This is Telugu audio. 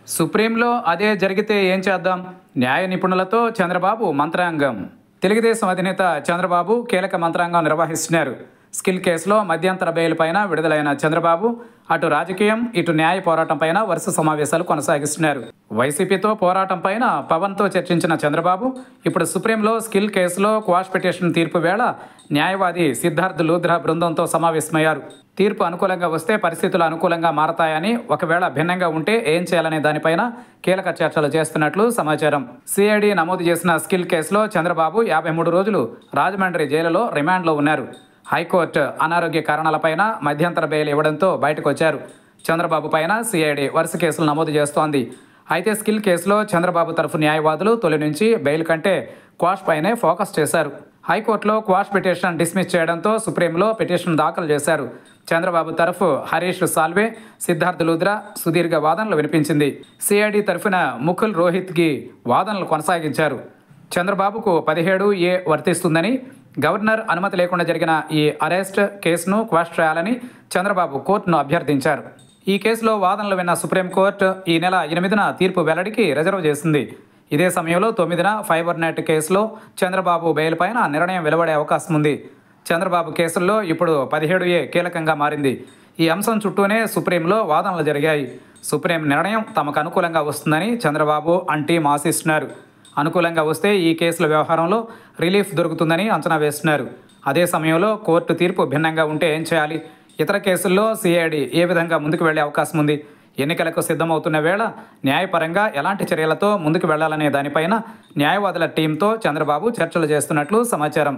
సుప్రీంలో అదే జరిగితే ఏం చేద్దాం? న్యాయ నిపుణులతో చంద్రబాబు మంత్రాంగం. తెలుగుదేశం అధినేత చంద్రబాబు కీలక మంత్రాంగం నిర్వహిస్తున్నారు. స్కిల్ కేసులో మధ్యంతర బెయిల్ పైన విడుదలైన చంద్రబాబు అటు రాజకీయం, ఇటు న్యాయ పోరాటం పైన వరుస సమావేశాలు కొనసాగిస్తున్నారు. వైసీపీతో పోరాటం పైన పవన్తో చర్చించిన చంద్రబాబు ఇప్పుడు సుప్రీంలో స్కిల్ కేసులో క్వాష్ పిటిషన్ తీర్పు వేళ న్యాయవాది సిద్ధార్థ్ లూథ్రా బృందంతో సమావేశమయ్యారు. తీర్పు అనుకూలంగా వస్తే పరిస్థితులు అనుకూలంగా మారతాయని, ఒకవేళ భిన్నంగా ఉంటే ఏం చేయాలనే దానిపైన కీలక చర్చలు చేస్తున్నట్లు సమాచారం. సిఐడి నమోదు చేసిన స్కిల్ కేసులో చంద్రబాబు 53 రోజులు రాజమండ్రి జైలులో రిమాండ్లో ఉన్నారు. హైకోర్టు అనారోగ్య కారణాలపైన మధ్యంతర బెయిల్ ఇవ్వడంతో బయటకు వచ్చారు. చంద్రబాబు పైన సిఐడి వరుస కేసులు నమోదు చేస్తోంది. అయితే స్కిల్ కేసులో చంద్రబాబు తరఫు న్యాయవాదులు తొలి నుంచి బెయిల్ కంటే క్వాష్ పైనే ఫోకస్ చేశారు. హైకోర్టులో క్వాష్ పిటిషన్ డిస్మిస్ చేయడంతో సుప్రీంలో పిటిషన్ దాఖలు చేశారు. చంద్రబాబు తరఫు హరీష్ సాల్వే, సిద్ధార్థ్ లూథ్రా సుదీర్ఘ వాదనలు వినిపించింది. సిఐడి తరఫున ముకుల్ రోహిత్కి వాదనలు కొనసాగించారు. చంద్రబాబుకు 17A వర్తిస్తుందని, గవర్నర్ అనుమతి లేకుండా జరిగిన ఈ అరెస్ట్ కేసును క్వాష్ చేయాలని చంద్రబాబు కోర్టును అభ్యర్థించారు. ఈ కేసులో వాదనలు విన్న సుప్రీంకోర్టు ఈ నెల 8న తీర్పు వెల్లడికి రిజర్వ్ చేసింది. ఇదే సమయంలో 9న ఫైబర్ నెట్ కేసులో చంద్రబాబు బెయిల్ పైన నిర్ణయం వెలువడే అవకాశం ఉంది. చంద్రబాబు కేసుల్లో ఇప్పుడు 17A కీలకంగా మారింది. ఈ అంశం చుట్టూనే సుప్రీంలో వాదనలు జరిగాయి. సుప్రీం నిర్ణయం తమకు అనుకూలంగా వస్తుందని చంద్రబాబు టీం ఆశిస్తున్నారు. అనుకూలంగా వస్తే ఈ కేసుల వ్యవహారంలో రిలీఫ్ దొరుకుతుందని అంచనా వేస్తున్నారు. అదే సమయంలో కోర్టు తీర్పు భిన్నంగా ఉంటే ఏం చేయాలి? ఇతర కేసుల్లో సిఐడి ఏ విధంగా ముందుకు వెళ్లే అవకాశం ఉంది? ఎన్నికలకు సిద్ధమవుతున్న వేళ న్యాయపరంగా ఎలాంటి చర్యలతో ముందుకు వెళ్లాలనే దానిపైన న్యాయవాదుల టీంతో చంద్రబాబు చర్చలు చేస్తున్నట్లు సమాచారం.